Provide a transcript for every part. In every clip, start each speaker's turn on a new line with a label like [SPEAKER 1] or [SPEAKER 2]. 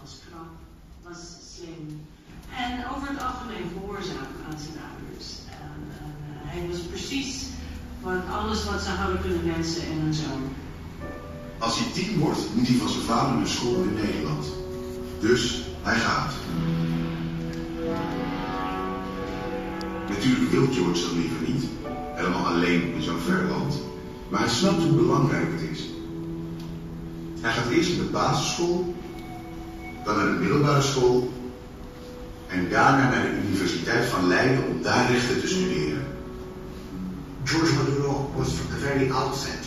[SPEAKER 1] was knap, was slim en over het algemeen gehoorzaam aan zijn ouders. Hij was precies alles wat ze hadden kunnen wensen in een zoon.
[SPEAKER 2] Als hij 10 wordt, moet hij van zijn vader naar school in Nederland. Dus hij gaat. Natuurlijk wil George dat liever niet. Helemaal alleen in zo'n ver land. Maar hij snapt hoe belangrijk het is. Hij gaat eerst naar de basisschool, dan naar de middelbare school en daarna naar de Universiteit van Leiden om daar rechten te studeren.
[SPEAKER 3] George Maduro was from the very outset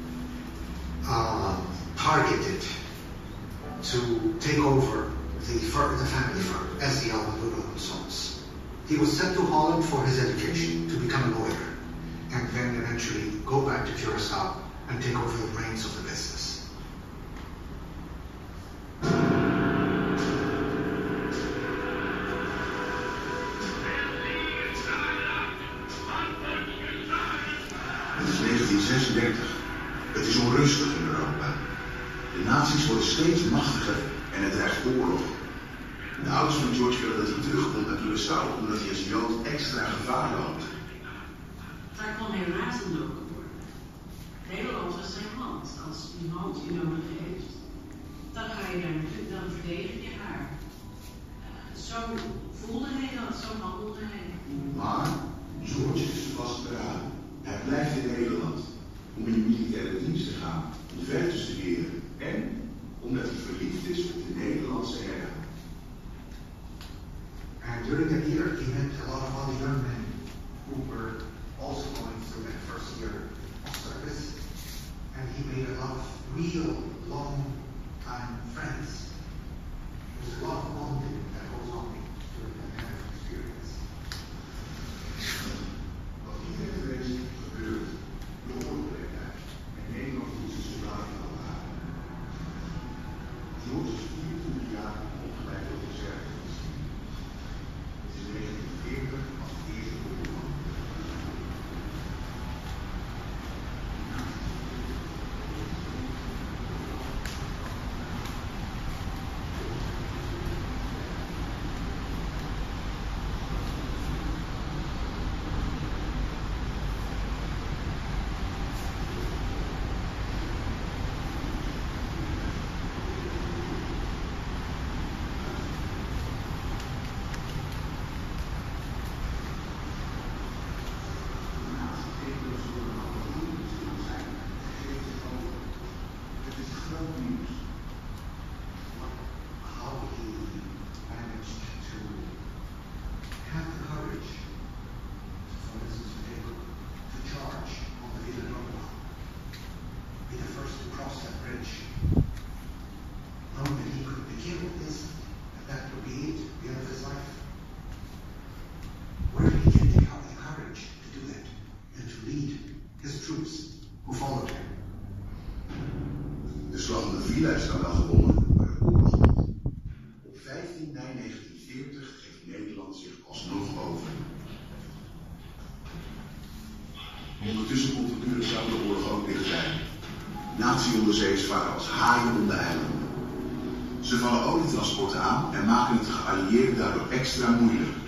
[SPEAKER 3] targeted to take over the family firm, SDL Maduro and Sons. He was sent to Holland for his education to become a lawyer and then eventually go back to Curaçao and take over the reins of the business.
[SPEAKER 2] Het is 1936. Het is onrustig in Europa. De nazi's worden steeds machtiger en het dreigt oorlog. De ouders van George willen dat hij terugkomt naar Curaçao omdat hij als Jood extra gevaar loopt.
[SPEAKER 1] Daar kon hij razendlopen worden. Nederland was zijn land. Als iemand je nodig heeft, dan ga je daar naartoe, dan verdedig je haar. Zo voelde hij dat, zo handelde hij.
[SPEAKER 2] Maar George is vastberaden. Hij blijft in Nederland om in de militaire dienst te gaan, om ver te studeren en omdat hij verliefd is op de Nederlandse herder.
[SPEAKER 3] And during that year, he met a lot of other young men who were also going through that first year of service. And he made a lot of real long-time friends. There's a lot of bonding that goes on during that kind of experience.
[SPEAKER 2] Wat hier heeft geweest gebeurt, de oorlog uit. En Nederland moet zijn soldaten al halen. George is 24 jaar opgeleid tot reservedienst. Het is 1940 als het eerste oorlog. De slag om de Villa is dan wel gewonnen, maar de oorlog niet. Op 15 mei 1940 geeft Nederland zich alsnog over. Ondertussen komt de Curaçao-oorlog ook dichtbij. Nazi-onderzeeërs varen als haaien om de eilanden. Ze vallen olietransporten aan en maken het de geallieerden daardoor extra moeilijk.